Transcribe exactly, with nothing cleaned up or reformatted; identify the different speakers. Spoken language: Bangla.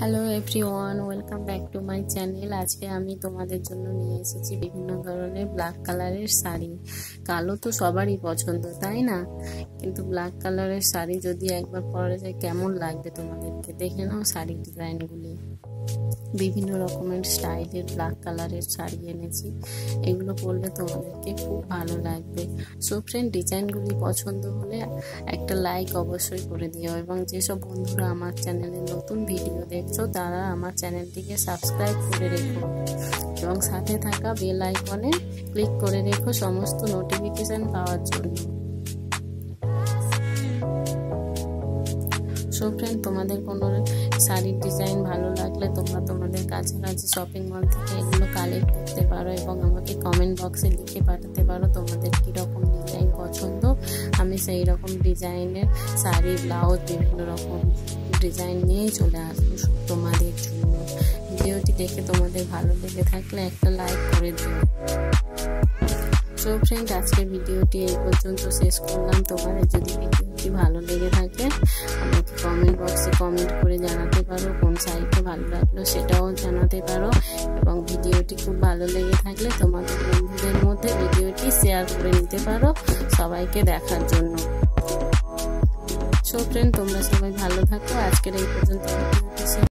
Speaker 1: Hello everyone, welcome back to my channel. আজকে আমি তোমাদের জন্য নিয়ে এসেছি বিভিন্ন ধরনের ব্ল্যাক কালারের শাড়ি। কালো তো সবারই পছন্দ, তাই না? কিন্তু ব্ল্যাক কালারের শাড়ি যদি একবার পরা যায় কেমন লাগবে তোমাদেরকে, দেখে নাও শাড়ির ডিজাইনগুলি। বিভিন্ন রকমের স্টাইলের ব্ল্যাক কালারের শাড়ি এনেছি, এগুলো পরলে তোমাদেরকে খুব ভালো লাগবে। সো ফ্রেন্ড, ডিজাইনগুলি পছন্দ হলে একটা লাইক অবশ্যই করে দিও, এবং যেসব বন্ধুরা আমার চ্যানেলে নতুন ভিডিও দেখছো তারা আমার চ্যানেলটিকে সাবস্ক্রাইব করে রেখো, এবং সাথে থাকা বেল আইকনে ক্লিক করে রেখো সমস্ত নোটিফিকেশন পাওয়ার জন্য। সো ফ্রেন্ড, তোমাদের কোনো শাড়ির ডিজাইন ভালো লাগলে তোমরা তোমাদের কাছাকাছি শপিং মল থেকে এগুলো কালেক্ট করতে পারো, এবং আমাকে কমেন্ট বক্সে লিখে পাঠাতে পারো তোমাদের কীরকম ডিজাইন পছন্দ। আমি সেই রকম ডিজাইনের শাড়ি, ব্লাউজ, বিভিন্ন রকম ডিজাইন নিয়েই চলে আসবো তোমাদের জন্য। ভিডিওটি দেখে তোমাদের ভালো লেগে থাকলে একটা লাইক করে দিও। সো ফ্রেন্ড, আজকের ভিডিওটি এই পর্যন্ত শেষ করলাম। তোমাদের যদি ভিডিওটি ভালো লেগে থাকে আমাকে কমেন্ট বক্সে কমেন্ট করে জানাতে পারো, কোন শাড়িটা ভালো লাগলো সেটাও জানাতে পারো, এবং ভিডিওটি খুব ভালো লেগে থাকলে তোমাদের বন্ধুদের মধ্যে ভিডিওটি শেয়ার করে নিতে পারো সবাইকে দেখার জন্য। সো ফ্রেন্ড, তোমরা সবাই ভালো থাকো। আজকের এই পর্যন্ত ভিডিওটি